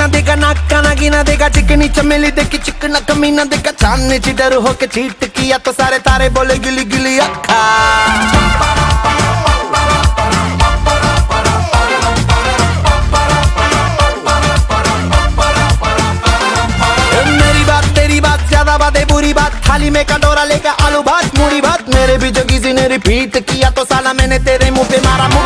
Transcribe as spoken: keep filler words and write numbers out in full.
देखा, नाका ना गिना देखा, चिकनी चमेली देखी चिकना कमीना देखा, चांदनी चिडर होके चीट किया तो सारे तारे बोले गिली गिली अक्खा। मेरी बात तेरी बात ज्यादा बात है बुरी बात, थाली में कटोरा लेकर आलू भात मूड़ी भात, मेरे भी जो किसी ने रिपीट किया तो साला मैंने तेरे मुंह पे मारा।